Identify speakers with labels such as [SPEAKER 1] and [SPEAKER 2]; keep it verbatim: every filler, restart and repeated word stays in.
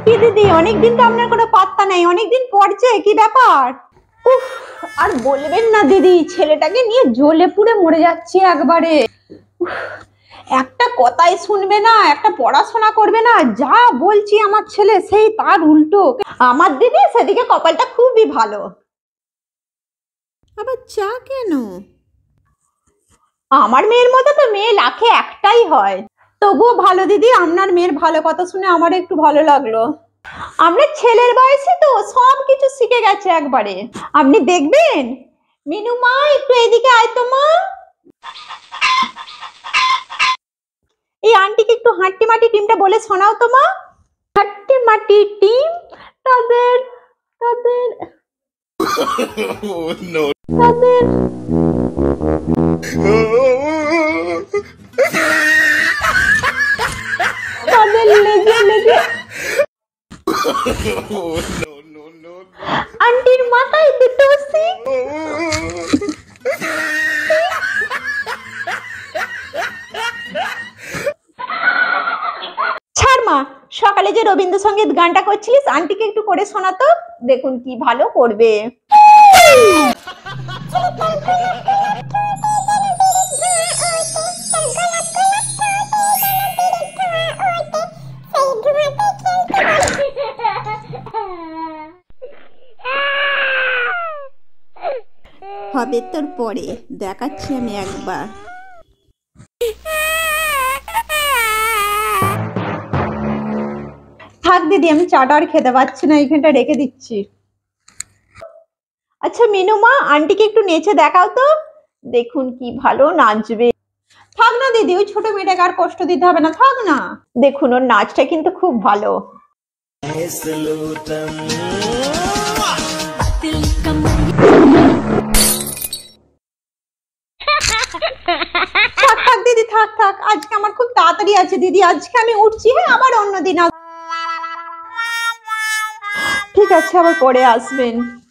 [SPEAKER 1] কি দিদি, অনেকদিন তো আপনার কোনো পাত্তা নেই, অনেকদিন পড়ছে, কি ব্যাপার? উফ, আর বলবেন না দিদি, ছেলেটাকে নিয়ে জ্বলে পুড়ে মরে যাচ্ছি একবারে। একটা কথাই শুনবে না, একটা পড়াশোনা করবে না, যা বলছি আমার ছেলে সেই তার উল্টো। আমার দিদি সেদিকে কপালটা খুবই ভালো।
[SPEAKER 2] আবার চা কেন?
[SPEAKER 1] আমার মেয়ের মতো তো মেয়ে লাখে একটাই হয়, তবুও ভালো দিদি, আপনার মেয়ের ভালো কথা শুনে আমার একটু ভালো লাগলো। আপনার ছেলের বয়সে তো সব কিছু শিখে গেছে একবারে। আপনি দেখবেন। মিনু মা, একটু এদিকে আয় তো মা। এই আন্টিকে একটু হাঁট্টি মাটি টিমটা বলে শোনাও তো মা। হাঁট্টি মাটি টিম তাদের তাদের তাদের তাদের লেগে লেগে আন্টির মাথায় দুটো সিং। ছাড় মা, সকালে যে রবীন্দ্রসঙ্গীত গানটা করছিলিস, আন্টিকে একটু করে শোনাতো, দেখুন কি ভালো করবে।
[SPEAKER 2] হবে তোর পরে, দেখাচ্ছি আমি একবার।
[SPEAKER 1] থাক দিদি, আমি চাটা আর খেতে পারছি না, এইখানটা রেখে দিচ্ছি। আচ্ছা মিনু মা, আন্টিকে একটু নেচে দেখাও তো, দেখুন কি ভালো নাচবে। থাক না দিদি, ওই ছোট মেয়েটাকে আর কষ্ট দিতে হবে না, থাক না। দেখুন ওর নাচটা কিন্তু খুব ভালো। থাক থাক দিদি, থাক থাক, আজকে আমার খুব তাড়াতাড়ি আছে দিদি, আজকে আমি উঠছি। হ্যাঁ, আবার অন্যদিন। ঠিক আছে, আবার পরে আসবেন।